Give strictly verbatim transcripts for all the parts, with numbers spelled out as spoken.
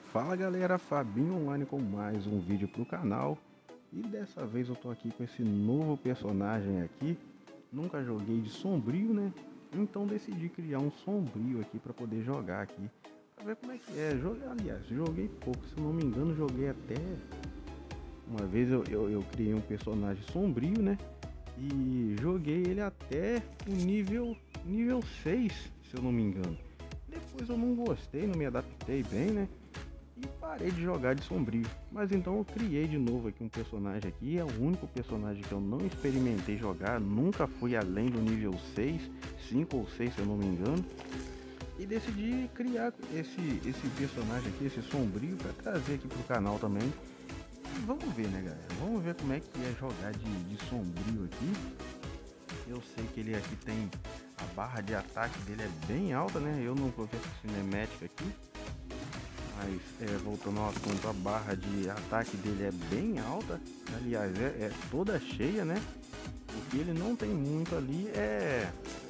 Fala galera, Fabinho Online com mais um vídeo pro canal. E dessa vez eu tô aqui com esse novo personagem aqui. Nunca joguei de sombrio, né? Então decidi criar um sombrio aqui para poder jogar aqui, pra ver como é que é. Joguei, aliás, joguei pouco, se não me engano joguei até... Uma vez eu, eu, eu criei um personagem sombrio, né? E joguei ele até o nível, nível seis, se eu não me engano. Depois eu não gostei, não me adaptei bem, né? E parei de jogar de sombrio. Mas então eu criei de novo aqui um personagem aqui. É o único personagem que eu não experimentei jogar. Nunca fui além do nível seis, cinco ou seis se eu não me engano. E decidi criar esse, esse personagem aqui, esse sombrio, para trazer aqui pro canal também. E vamos ver, né galera? Vamos ver como é que é jogar de, de sombrio aqui. Eu sei que ele aqui tem... A barra de ataque dele é bem alta, né? Eu não vou ver essa cinemática aqui. Mas é, voltando ao assunto, a barra de ataque dele é bem alta. Aliás, é, é toda cheia, né? O que ele não tem muito ali é,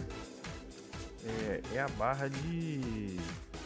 é, é a barra de...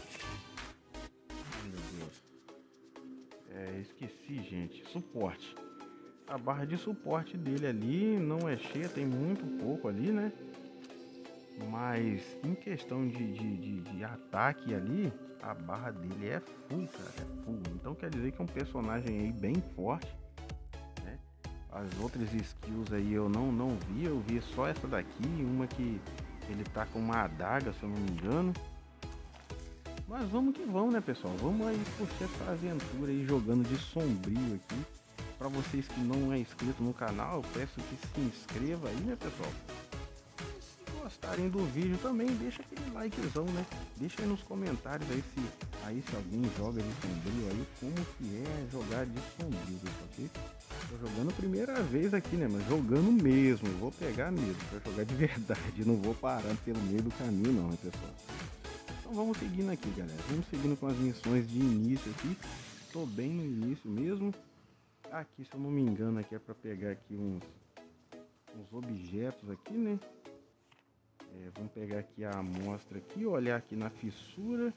Ai, meu Deus. É, esqueci, gente. Suporte. A barra de suporte dele ali não é cheia, tem muito pouco ali, né? Mas em questão de, de, de, de ataque ali, a barra dele é full, cara, é full. Então quer dizer que é um personagem aí bem forte, né? As outras skills aí eu não, não vi, eu vi só essa daqui, uma que ele tá com uma adaga, se eu não me engano. Mas vamos que vamos, né, pessoal? Vamos aí curtir essa aventura aí jogando de sombrio aqui. Para vocês que não é inscrito no canal, eu peço que se inscreva aí, né, pessoal? Gostarem do vídeo também, deixa aquele likezão, né? Deixa aí nos comentários aí se, aí se alguém joga de sombrio aí, como que é jogar de sombrio, ok? Tô jogando a primeira vez aqui, né? Mas jogando mesmo, vou pegar mesmo, pra jogar de verdade, não vou parando pelo meio do caminho não, né, pessoal? Então vamos seguindo aqui, galera, vamos seguindo com as missões de início aqui. Tô bem no início mesmo. Aqui, se eu não me engano, aqui é pra pegar aqui uns, uns objetos aqui, né? É, vamos pegar aqui a amostra aqui, olhar aqui na fissura.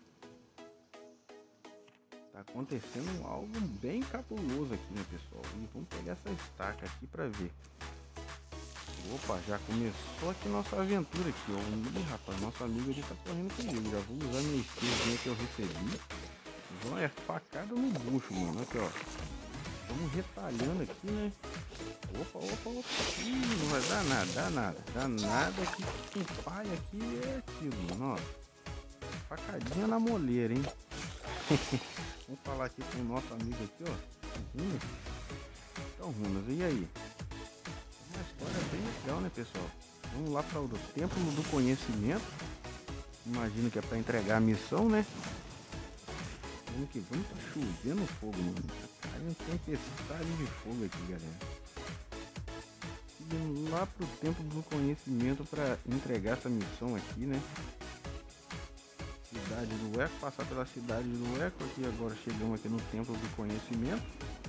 Tá acontecendo algo bem cabuloso aqui, né, pessoal? E vamos pegar essa estaca aqui para ver. Opa, já começou aqui nossa aventura aqui, ó. Ih, rapaz, nosso amigo ele tá correndo comigo. Já vou usar minha skillzinha que eu recebi. Então é facada no bucho, mano. Aqui, ó. Estamos retalhando aqui, né? Opa, opa, opa. Ih, não vai dar nada, dá nada. Dá nada que com pai aqui é aquilo, mano, ó. Facadinha na moleira, hein? Vamos falar aqui com o nosso amigo aqui, ó. Runas. Então, Runas, e aí? Uma história bem legal, né, pessoal? Vamos lá para o Templo do Conhecimento. Imagino que é para entregar a missão, né? Vamos que vamos, tá chovendo fogo, mano. Tá caindo tempestade de fogo aqui, galera. Seguindo lá pro Templo do Conhecimento para entregar essa missão aqui, né? Cidade do Eco, passar pela cidade do Eco aqui. Agora chegamos aqui no Templo do Conhecimento.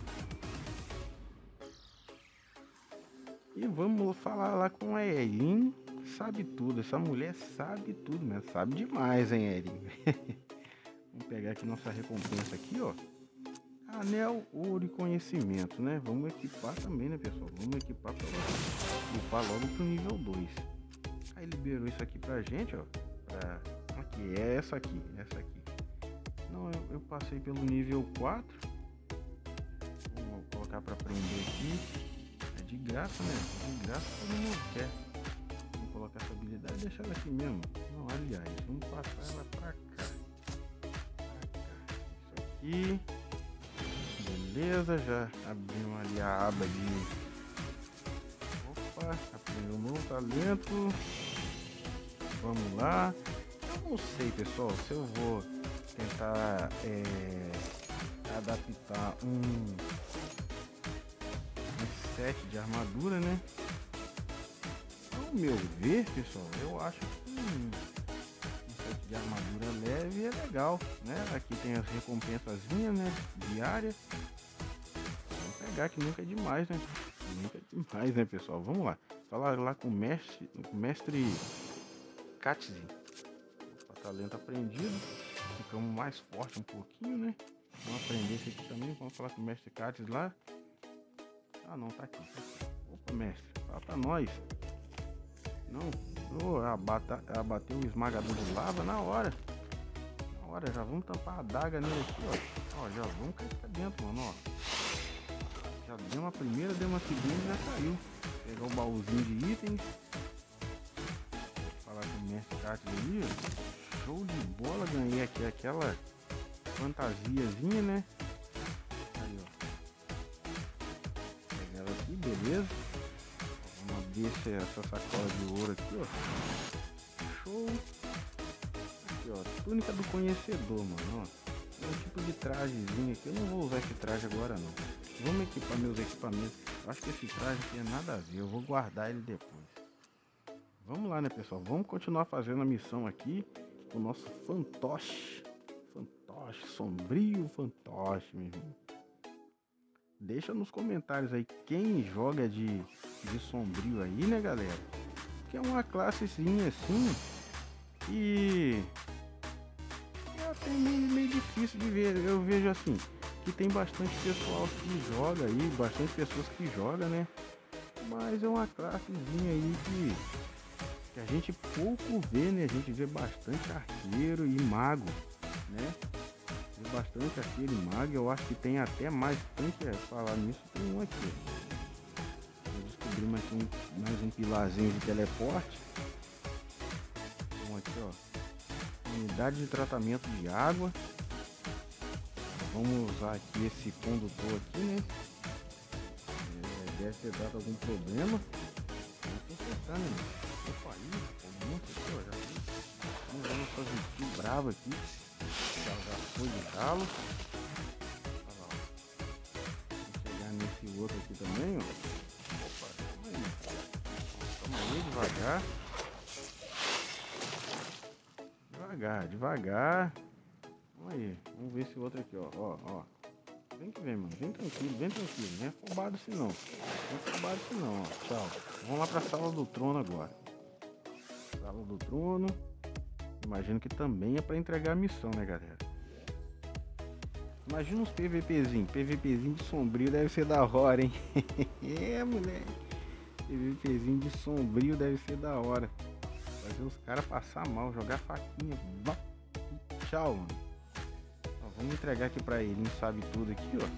E vamos falar lá com a Erin. Sabe tudo, essa mulher sabe tudo, né? Sabe demais, hein, Erin? Vamos pegar aqui nossa recompensa aqui, ó. Anel, ouro e conhecimento, né? Vamos equipar também, né, pessoal? Vamos equipar para upar logo pro nível dois. Aí liberou isso aqui pra gente, ó. Pra... Aqui, é essa aqui, essa aqui. Não, eu, eu passei pelo nível quatro. Vamos colocar para aprender aqui. É de graça, né? De graça todo mundo quer. Vamos colocar essa habilidade e deixar ela aqui mesmo. Não, aliás, vamos passar ela pra cá. Pra cá. Isso aqui. Beleza, já abrimos ali a aba de... Opa, aprendeu um novo talento. Vamos lá. Eu não sei, pessoal, se eu vou tentar é, adaptar um, um set de armadura, né? Ao meu ver, pessoal, eu acho que um, um set de armadura leve é legal, né? Aqui tem as recompensazinhas, né? Diárias. Vamos pegar que nunca é demais, né? Nunca é demais, né, pessoal? Vamos lá. Falar lá com o mestre, o mestre Katzi. Talento aprendido. Ficamos mais forte um pouquinho, né? Vamos aprender esse aqui também. Vamos falar com o mestre Cates lá. Ah, não, tá aqui. Opa, mestre, fala pra nós. Não, oh, abata, abateu o esmagador de lava na hora. Na hora, já vamos tampar a adaga nele aqui, ó. Ó, já vamos cair pra dentro, mano, ó. Já deu uma primeira, deu uma segunda e já caiu. Pegar o baúzinho de itens. Falar com o mestre Cates ali, ó. Show de bola, ganhei aqui aquela fantasiazinha, né? Aí, ó. Pegar ela aqui, beleza. Vamos abrir essa sacola de ouro aqui, ó. Show. Aqui, ó. Túnica do conhecedor, mano, ó. É um tipo de trajezinho aqui. Eu não vou usar esse traje agora, não. Vamos equipar meus equipamentos. Eu acho que esse traje aqui é nada a ver. Eu vou guardar ele depois. Vamos lá, né, pessoal? Vamos continuar fazendo a missão aqui. O nosso fantoche. Fantoche, sombrio fantoche, meu irmão. Deixa nos comentários aí quem joga de, de sombrio aí, né, galera? Que é uma classezinha assim. E é até meio, meio difícil de ver. Eu vejo assim, que tem bastante pessoal que joga aí, bastante pessoas que jogam, né? Mas é uma classezinha aí que, que a gente pouco vê, né? A gente vê bastante arqueiro e mago, né? Vê bastante arqueiro e mago. Eu acho que tem até mais, tem que falar nisso, tem um aqui. Eu descobri mais um, mais um pilarzinho de teleporte. Um aqui, ó. Unidade de tratamento de água. Vamos usar aqui esse condutor aqui, né? É, deve ter dado algum problema. Vamos consertar, né? Opa, aí, um monte aqui, ó. Já vamos dar nossa vestir brava aqui. Já, já foi de galo. Olha lá, ó. Vamos chegar nesse outro aqui também, ó. Opa, calma aí. Calma aí, devagar. Devagar, devagar. Vamos aí, vamos ver esse outro aqui, ó, ó, ó. Vem que vem, mano, vem tranquilo, vem tranquilo, não é afobado assim não. Não é afobado assim não, ó, tchau. Vamos lá pra sala do trono agora. Sala do trono. Imagino que também é pra entregar a missão, né, galera? Imagina uns PVPzinho, PVPzinho de sombrio deve ser da hora, hein? É, moleque. PVPzinho de sombrio deve ser da hora. Fazer os caras passar mal, jogar faquinha. Tchau, mano. Ó, vamos entregar aqui pra ele, sabe tudo aqui, ó.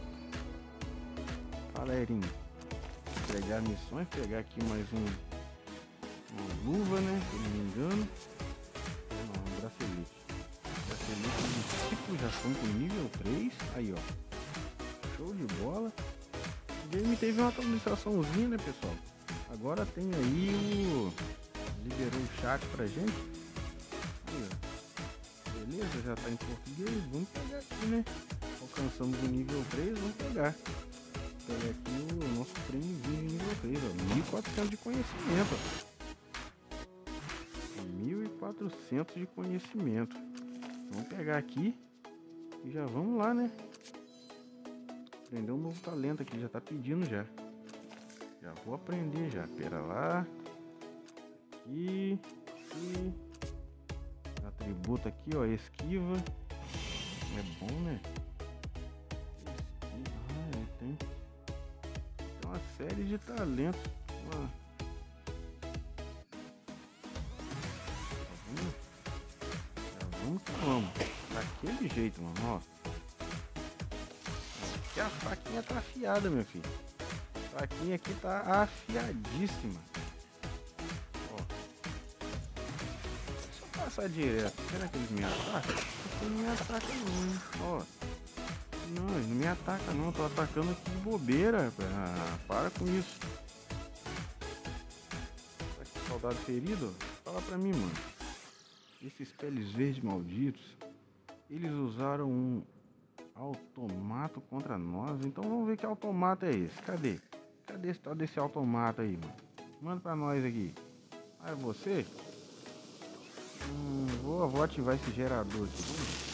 Fala, Erinho. Entregar missões, pegar aqui mais um uma luva, né? Se não me engano. Não, um bracelete. Bracelete de tipo, já estão com nível três. Aí, ó. Show de bola. O game teve uma atualizaçãozinha, né, pessoal? Agora tem aí o... Liberou o chat pra gente. Aí, ó. Beleza, já tá em português. Vamos pegar aqui, né? Alcançamos o nível três, vamos pegar. Pegar aqui o nosso prêmiozinho de nível três, ó. mil e quatrocentos de conhecimento, ó. mil e quatrocentos de conhecimento. Vamos pegar aqui e já vamos lá, né? Aprender um novo talento aqui, já tá pedindo já. Já vou aprender já. Pera lá. Aqui, aqui. Atributo aqui, ó, esquiva. É bom, né? Esquiva. Ah, é, tem, tem uma série de talentos. Ó. Já vamos, já vamos que vamos. Daquele jeito, mano, ó. Aqui a faquinha tá afiada, meu filho. A faquinha aqui tá afiadíssima. Passar direto, será que eles me atacam? Eles não me atacam não, ó. Não, eles não me atacam não, tô atacando aqui de bobeira. Ah, para com isso. Aqui, soldado ferido, fala pra mim, mano. Esses peles verdes malditos, eles usaram um automato contra nós. Então vamos ver que automato é esse. Cadê? Cadê esse tal desse automato aí, mano? Manda pra nós aqui. Ah, é você? Hum, vou, vou ativar esse gerador aqui.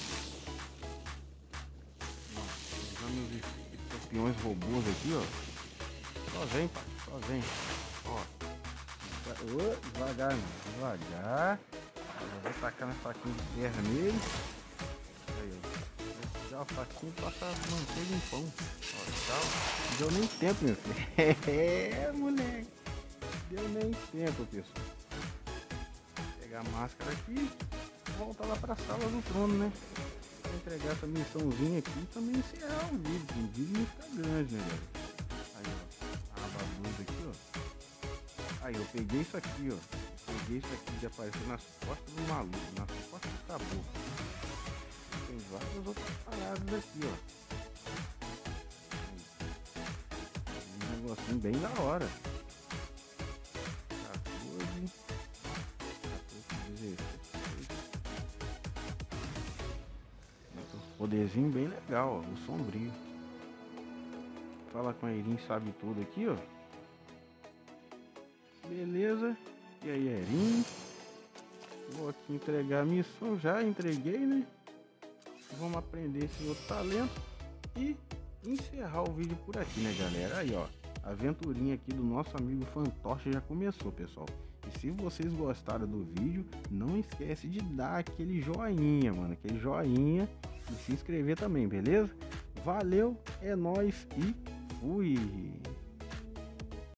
Vamos usar meus escorpiões robôs aqui, ó. Só vem, pai, só vem. Ó. Oh, devagar, mano. Devagar. Eu vou tacar na faquinha de terra nele. Aí, ó. Já pegar a faquinha e passar manteiga em pão. Ó, tchau. Não deu nem tempo, meu filho. É, moleque. Deu nem tempo, pessoal. Vou pegar a máscara aqui e voltar lá pra sala do trono, né? Vou entregar essa missãozinha aqui e também encerrar o vídeo. O vídeo não fica grande, né, galera? Aí, ó. Aba luz aqui, ó. Aí, eu peguei isso aqui, ó. Peguei isso aqui de aparecer nas costas do maluco, nas costas do caboclo. Tem várias outras paradas aqui, ó. Um negocinho bem da hora. quatorze, quatorze, dezesseis. Poderzinho bem legal, ó, o sombrio. Fala com a Erin, sabe tudo aqui, ó. Beleza. E aí, Erin? Vou aqui entregar a missão, já entreguei, né? Vamos aprender esse outro talento e encerrar o vídeo por aqui, né, galera? Aí, ó, a aventurinha aqui do nosso amigo Fantoche já começou, pessoal. E se vocês gostaram do vídeo, não esquece de dar aquele joinha, mano, aquele joinha e se inscrever também, beleza? Valeu, é nóis e fui!